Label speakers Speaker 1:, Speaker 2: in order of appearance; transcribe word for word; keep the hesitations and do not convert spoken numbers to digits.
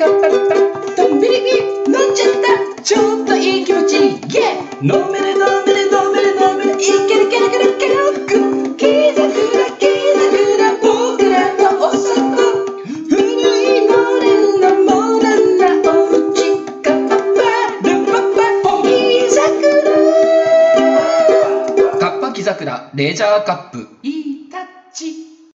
Speaker 1: カッパッパとんびりび飲んじゃったちょっといい気持ちイエー飲める飲める飲める飲めるいけるけるけるけるクッキー桜キー桜僕らのお里古いモデルなモダンなおうちカッパッパルパッパ木桜カッパ木桜レジャーカップ